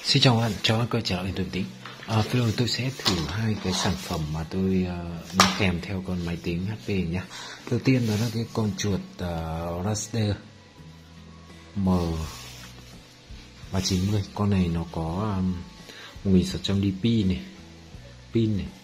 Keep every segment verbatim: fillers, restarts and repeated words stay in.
Xin chào bạn, chào bạn quay trở lại Tuấn Tính. À, video tôi sẽ thử hai cái sản phẩm mà tôi uh, đi kèm theo con máy tính hát pê nhé. Đầu tiên đó là cái con chuột uh, Razer M ba chín mươi. Con này nó có um, một nghìn sáu trăm D pin này, pin này,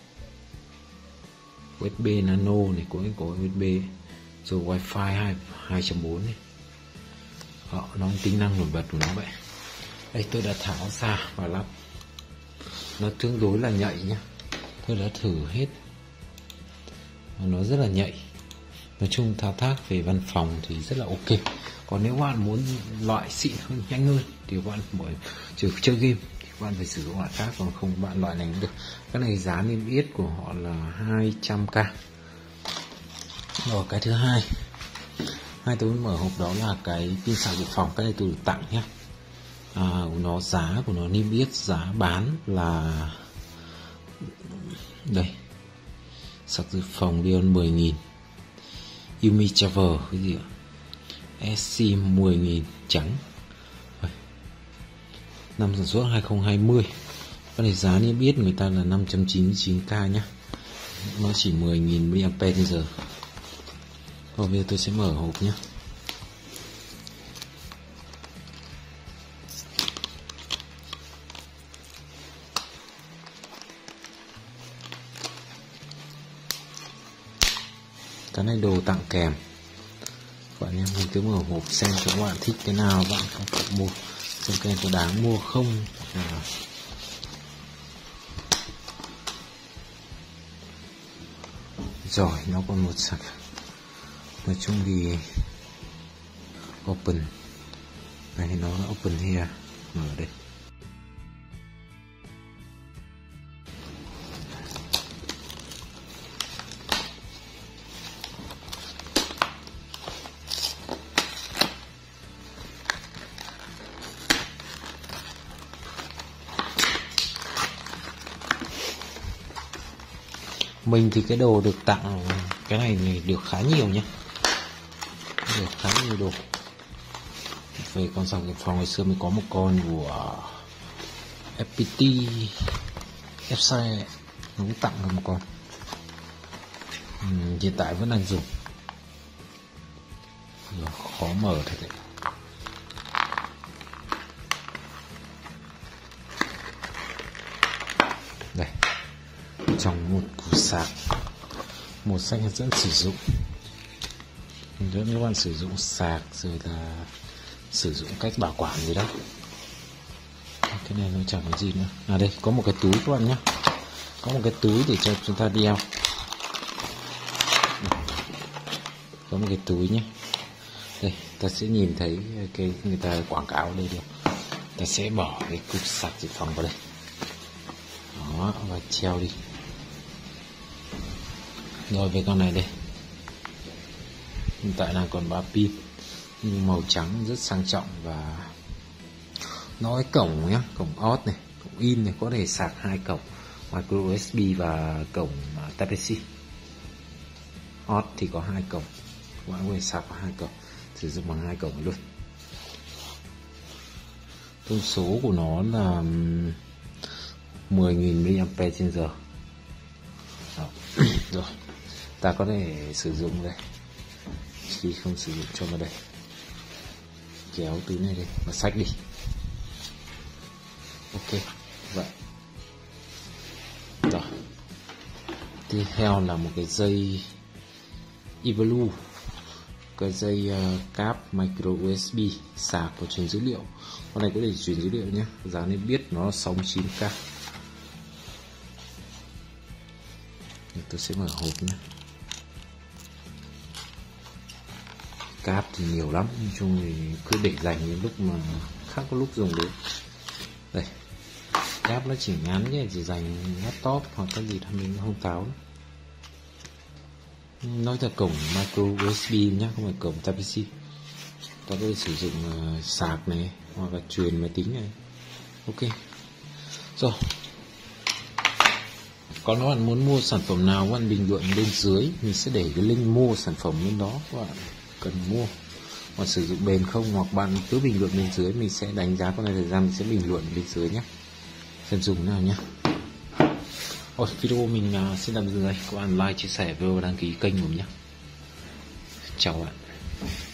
u ét bê nano này, cũng có u ét bê, rồi Wi-Fi hai chấm bốn này. Đó, nó tính năng nổi bật của nó vậy. Đây tôi đã tháo ra và lắp. Nó tương đối là nhạy nhá. Tôi đã thử hết. Nó rất là nhạy. Nói chung thao tác về văn phòng thì rất là ok. Còn nếu bạn muốn loại xịn hơn, nhanh hơn thì bạn bởi trừ chơi game thì bạn phải sử dụng loại khác, còn không bạn loại này cũng được. Cái này giá niêm yết của họ là hai trăm k. Rồi cái thứ hai, hai tôi mở hộp đó là cái pin sạc dự phòng. Cái này tôi được tặng nhé. À, nó giá của nó niêm yết giá bán là đây, sạc dự phòng Lion mười nghìn, Yumi Travel cái gì ạ, ét xê mười nghìn trắng, năm sản xuất hai không hai không. Cái này giá niêm yết người ta là năm trăm chín mươi chín k nhá, nó chỉ mười nghìn mAh. Rồi bây giờ tôi sẽ mở hộp nhé. Cái này đồ tặng kèm. Các bạn em mình cứ mở hộp xem cho các bạn thích cái nào bạn có thể mua, xem cái này có đáng mua không. À. Rồi nó còn một sản phẩm. Nói chung thì open này, nó là open here, mở đây. Mình thì cái đồ được tặng cái này, này được khá nhiều nhé, được khá nhiều đồ. Về con sạc dự phòng ngày xưa mới có một con của ép pê tê, ép xê i, nó cũng tặng được một con. uhm, Hiện tại vẫn đang dùng. Rồi, khó mở thật đấy. Đây, trong một củ sạc, một sách hướng dẫn sử dụng, hướng dẫn các bạn sử dụng sạc, rồi là sử dụng cách bảo quản gì đó. Cái này nó chẳng có gì nữa. À đây có một cái túi các bạn nhé, có một cái túi để cho chúng ta đeo. Có một cái túi nhé. Đây ta sẽ nhìn thấy cái người ta quảng cáo đây được. Ta sẽ bỏ cái cục sạc dự phòng vào đây. Đó, và treo đi. Rồi về con này đây, hiện tại là còn ba pin, nhưng màu trắng rất sang trọng. Và nó cái cổng nhá, cổng out này, cổng in này, có thể sạc hai cổng micro u ét bê và cổng Type-C. Out thì có hai cổng, các bạn có thể sạc vào hai cổng, sử dụng bằng hai cổng luôn. Thông số của nó là mười nghìn mAh. Rồi ta có thể sử dụng đây, khi không sử dụng cho vào đây, kéo túi này đi và xách đi. Ok vậy. Rồi tiếp theo là một cái dây Evolue, cái dây uh, cáp micro u ét bê sạc và truyền dữ liệu. Con này có thể truyền dữ liệu nhé, giá nên biết nó là sáu mươi chín k. Tôi sẽ mở hộp nhé. Cáp thì nhiều lắm, nói chung thì cứ để dành đến lúc mà khác có lúc dùng đến. Đây, cáp nó chỉ ngắn nhé, chỉ dành laptop hoặc cái gì thì mình không tháo. Nói là cổng micro u ét bê nhé, không phải cổng Type-C. Ta có thể sử dụng uh, sạc này hoặc là truyền máy tính này. Ok. Rồi. Còn các bạn muốn mua sản phẩm nào, các bạn bình luận bên dưới, mình sẽ để cái link mua sản phẩm lên đó, các bạn cần mua. còn sử dụng bền không, hoặc bạn cứ bình luận bên dưới, mình sẽ đánh giá con này thời gian, mình sẽ bình luận bên dưới nhé, xem dùng nào nhé. Ôi, video mình uh, xin tạm dừng đây, các bạn like, chia sẻ, video, đăng ký kênh của mình nhé. Chào bạn.